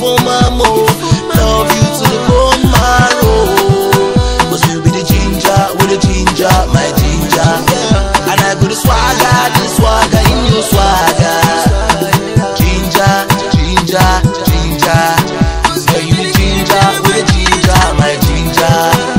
for mama. Love you to the bone marrow. Cause you be the ginger with the ginger, my ginger. And I got the swagger in your swagger. Ginger, ginger, ginger. Yeah, you the ginger with the ginger, my ginger.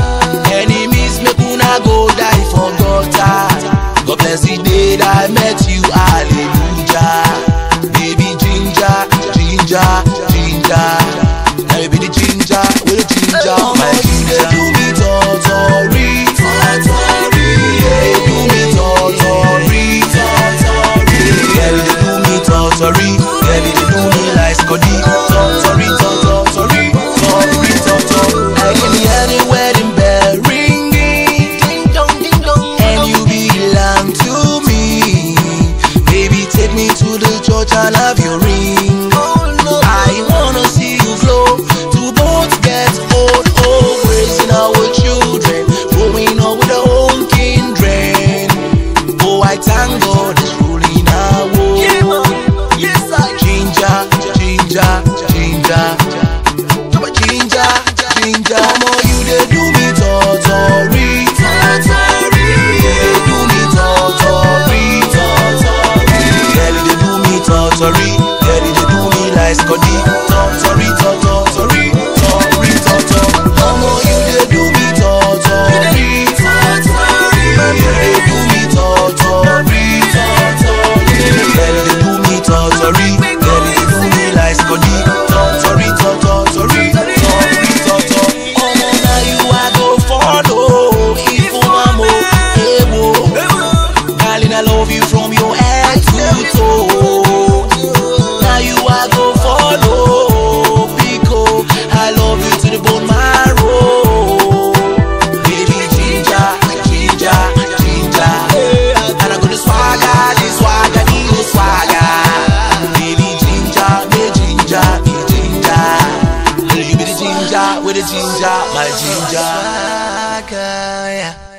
Enemies make una go die for daughter. God bless the day that I met you, hallelujah. Baby ginger, ginger, ginger. Now you be the ginger with the ginger, my ginger. Do me totori, totori. Yeah, do me totori, totori. Yeah, they do me totori. Yeah, they do me like Scotty. Totori, totori, totori, totori. I can hear the wedding bell ringing, ding dong, ding dong, and you belong to me. Baby, take me to the church and have your ring. I wanna see you flow to both get old, oh, raising our children, growing up with our own kindred. Oh, I thank God it's ruling our world. Yes, I ginger, ginger, ginger. Ginger, ginger. Mama, you they do me totori, totori. They do me totori, totori. Girl, they do me totori. Girl, they do me like Scotty. Totori, totori, totori, totori. Mama, you they do me totori, totori. They do me totori, totori. Girl, they do me totori. Girl, they do me like Scotty. Totori, totori, totori, totori. Omo, now you I go follow. If mama, hey wo. Darling, I love you from your head to toe. Now you I go follow. Pico, I love you to the bone marrow. Baby ginger, ginger, ginger. And I got the swagger, the swagger. Baby ginger, me ginger, me ginger. You be the ginger with the ginger, my ginger.